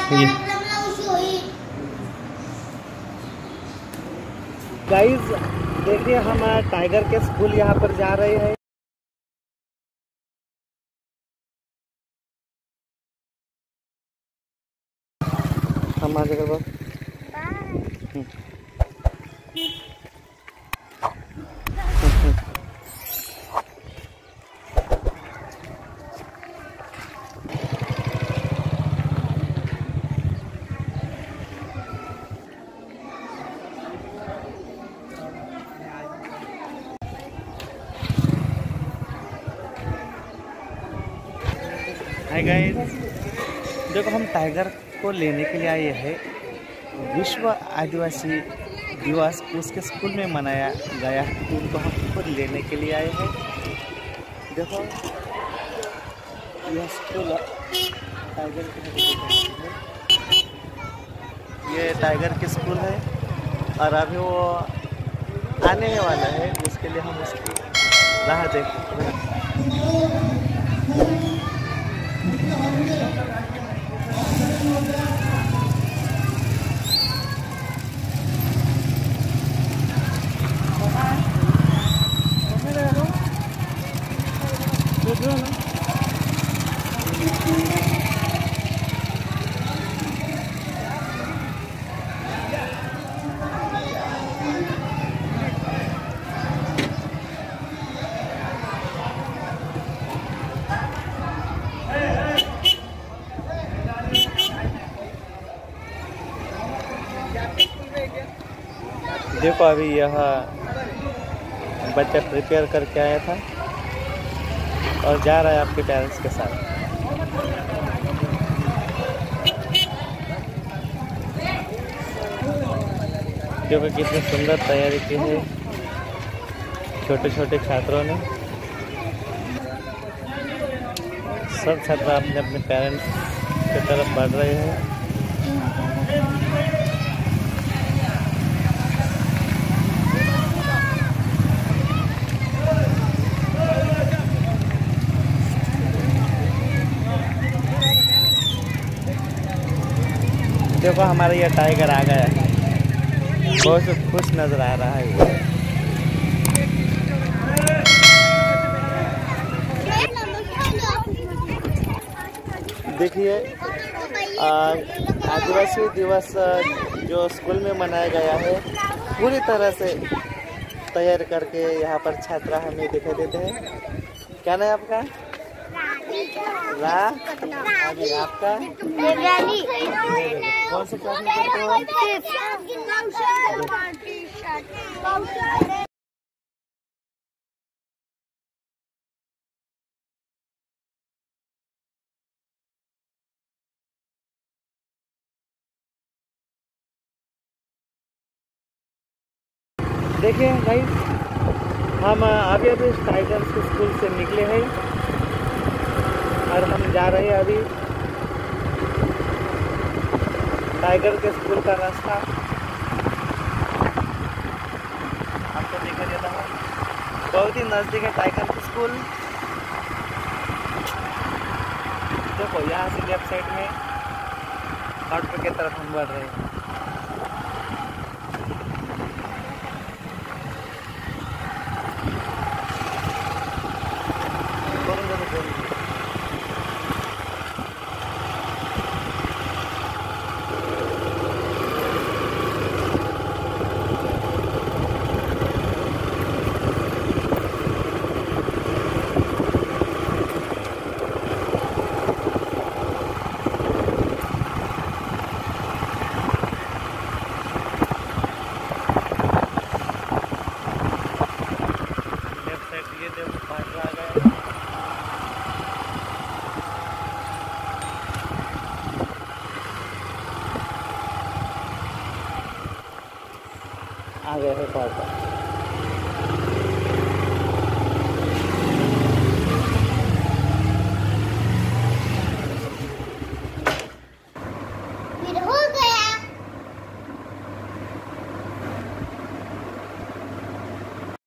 Guys देखिए, हम tiger के स्कूल यहाँ पर जा रहे हैं। हम आ जाएगा हाय गाइस, देखो हम टाइगर को लेने के लिए आए हैं। विश्व आदिवासी दिवस उसके स्कूल में मनाया गया है, तो उनको हम खुद लेने के लिए आए हैं। देखो यह स्कूल टाइगर के, ये टाइगर की स्कूल है और अभी वो आने ही वाला है, जिसके लिए हम उसकी राह देख रहे हैं। देखो अभी यह बच्चा प्रिपेयर करके आया था और जा रहा है आपके पेरेंट्स के साथ। देखो कितनी सुंदर तैयारी की है छोटे छोटे छात्रों ने। सब छात्र अपने अपने पेरेंट्स की तरफ बढ़ रहे हैं। देखो हमारा ये टाइगर आ गया है, बहुत खुश नजर आ रहा है। देखिए आदिवासी दिवस जो स्कूल में मनाया गया है, पूरी तरह से तैयार करके यहाँ पर छात्र हमें दिखाई देते हैं। क्या नाम है आपका? अभी आपका कौन सा क्लास में पढ़ते हो? देखिए गाइस, हम अभी टाइगर के स्कूल से निकले हैं और हम जा रहे हैं अभी टाइगर के स्कूल का रास्ता। आपको देखा जाता है बहुत ही नज़दीक है टाइगर की स्कूल। देखो यहाँ से लेफ्ट साइड में घाट की तरफ हम बढ़ रहे हैं। आ गए हैं पार्क।